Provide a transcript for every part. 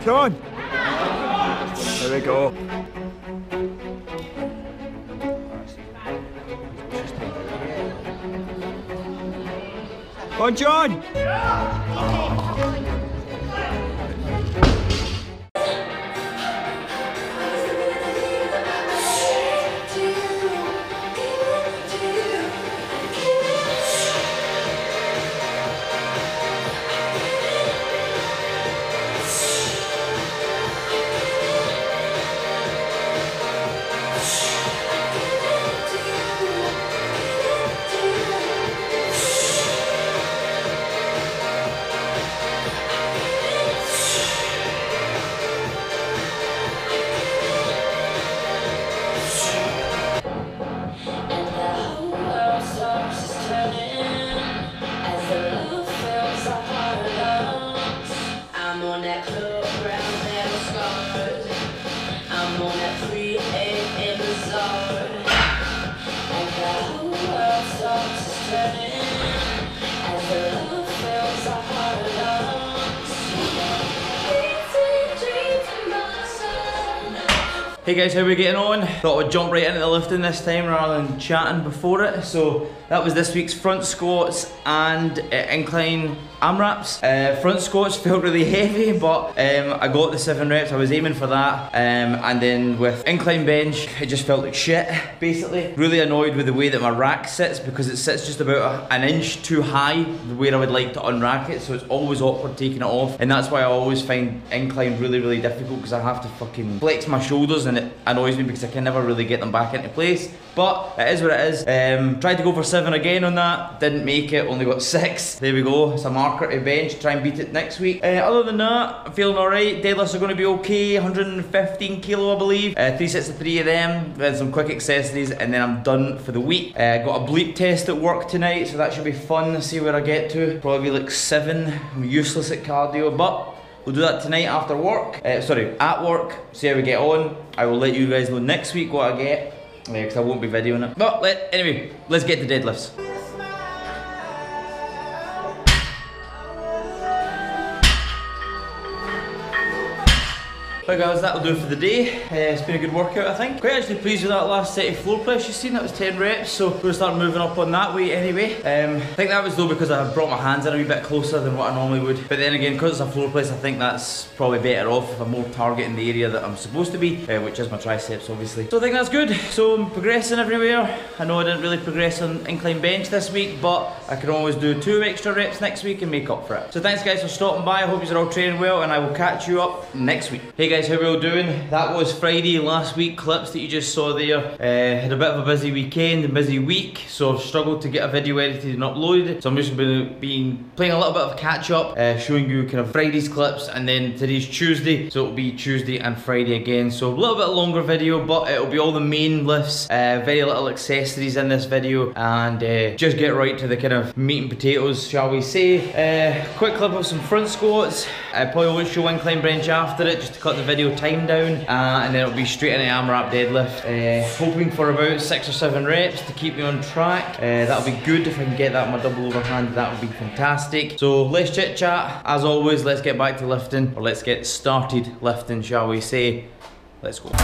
Come on. There we go. Come on, John. Hey guys, how are we getting on? Thought I'd jump right into the lifting this time rather than chatting before it. So that was this week's front squats and incline AMRAPs. Front squats felt really heavy, but I got the 7 reps, I was aiming for that. And then with incline bench, it just felt like shit, basically. Really annoyed with the way that my rack sits because it sits just about an inch too high where I would like to unrack it, so it's always awkward taking it off. And that's why I always find incline really, really difficult because I have to fucking flex my shoulders and it annoys me because I can never really get them back into place. But it is what it is. Tried to go for 7 again on that, didn't make it, only got 6. There we go, it's a marker to bench, try and beat it next week. Other than that, I'm feeling alright. Deadlifts are going to be okay, 115 kilo I believe. 3 sets of 3 of them, then some quick accessories, and then I'm done for the week. Got a bleep test at work tonight, so that should be fun, see where I get to. Probably like 7, I'm useless at cardio, but we'll do that tonight after work. At work, see how we get on. I will let you guys know next week what I get, because I won't be videoing it. But anyway, let's get to deadlifts. Right guys, that'll do it for the day. It's been a good workout, I think. Quite actually pleased with that last set of floor press you've seen. That was 10 reps, so we're gonna start moving up on that weight anyway. I think that was though because I brought my hands in a wee bit closer than what I normally would. But then again, because it's a floor press, I think that's probably better off if I'm more targeting the area that I'm supposed to be, which is my triceps obviously. So I think that's good. So I'm progressing everywhere. I know I didn't really progress on incline bench this week, but I can always do 2 extra reps next week and make up for it. So thanks guys for stopping by. I hope you're all training well, and I will catch you up next week. Hey guys, how are we all doing? That was Friday last week clips that you just saw there. Had a bit of a busy weekend and busy week, so I've struggled to get a video edited and uploaded. So I'm just going to be playing a little bit of catch up, showing you kind of Friday's clips, and then today's Tuesday, so it'll be Tuesday and Friday again. So a little bit longer video, but it'll be all the main lifts, very little accessories in this video, and just get right to the kind of meat and potatoes, shall we say. Quick clip of some front squats. I probably won't show incline bench after it, just to cut the video time down, and then it'll be straight into AMRAP deadlift. Hoping for about 6 or 7 reps to keep me on track. That'll be good if I can get that in my double overhand. That would be fantastic. So let's chit chat. As always, let's get back to lifting, or let's get started lifting, shall we say. Let's go.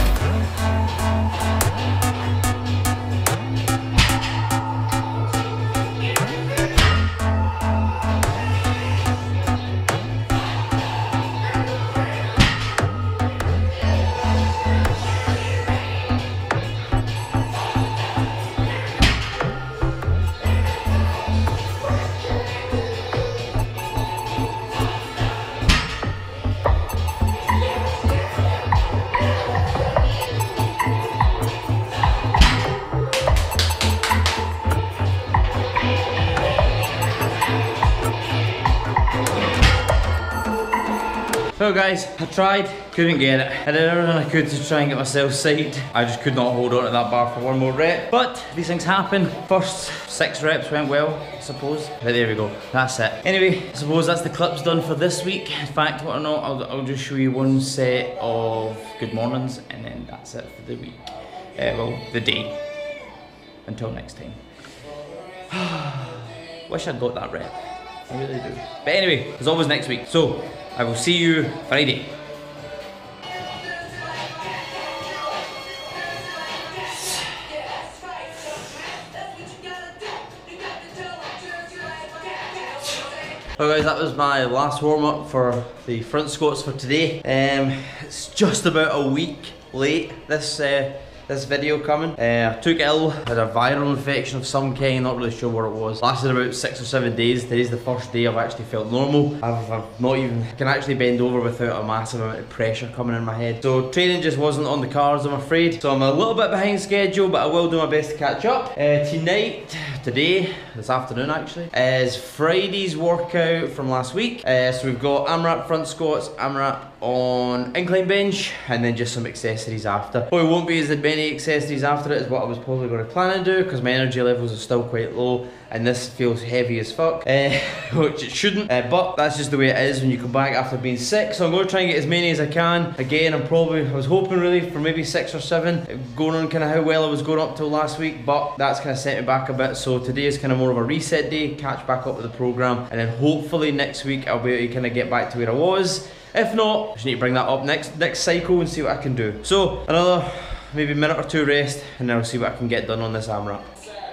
So guys, I tried, couldn't get it. I did everything I could to try and get myself psyched. I just could not hold on to that bar for 1 more rep. But these things happen. First 6 reps went well, I suppose. But there we go, that's it. Anyway, I suppose that's the clips done for this week. In fact, what or not, I'll just show you 1 set of good mornings, and then that's it for the week. Well, the day. Until next time. Wish I'd got that rep. I really do. But anyway, there's always next week. So, I will see you Friday. Well guys, that was my last warm-up for the front squats for today. It's just about a week late, this video coming. I took ill, had a viral infection of some kind, not really sure what it was. Lasted about 6 or 7 days. Today's the first day I've actually felt normal. I've not even, can actually bend over without a massive amount of pressure coming in my head. So training just wasn't on the cards, I'm afraid. So I'm a little bit behind schedule, but I will do my best to catch up. Today, this afternoon actually, is Friday's workout from last week. So we've got AMRAP front squats, AMRAP on incline bench, and then just some accessories after. Probably won't be as many accessories after it as what I was probably going to plan to do, because my energy levels are still quite low and this feels heavy as fuck, which it shouldn't, but that's just the way it is when you come back after being sick. So I'm going to try and get as many as I can. Again, I was hoping really for maybe 6 or 7, going on kind of how well I was going up till last week, but that's kind of sent me back a bit. So today is kind of more of a reset day, catch back up with the program, and then hopefully next week I'll be able to kind of get back to where I was. If not, I just need to bring that up next cycle and see what I can do. So another maybe minute or 2 rest, and then I'll see what I can get done on this AMRAP.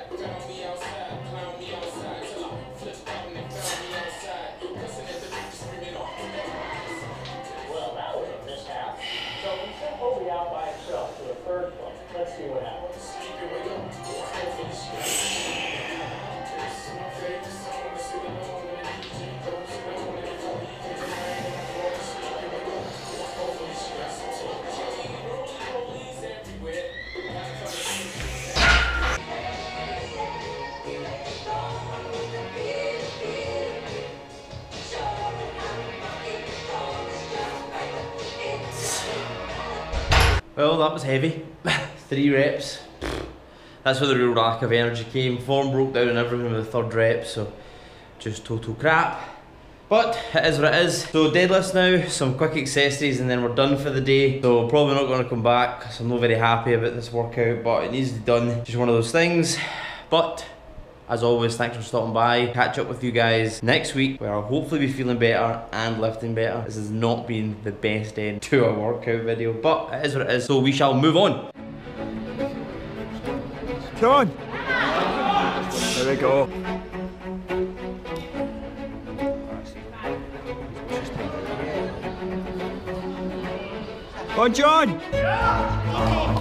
Well, that was heavy. 3 reps. That's where the real lack of energy came. Form broke down and everything with the 3rd rep, so just total crap. But it is what it is. So deadlifts now, some quick accessories, and then we're done for the day. So probably not going to come back, so I'm not very happy about this workout, but it needs to be done. Just one of those things. But as always, thanks for stopping by. Catch up with you guys next week, where I'll hopefully be feeling better and lifting better. This has not been the best end to a workout video, but it is what it is. So we shall move on. Come on. There we go. Come on, John.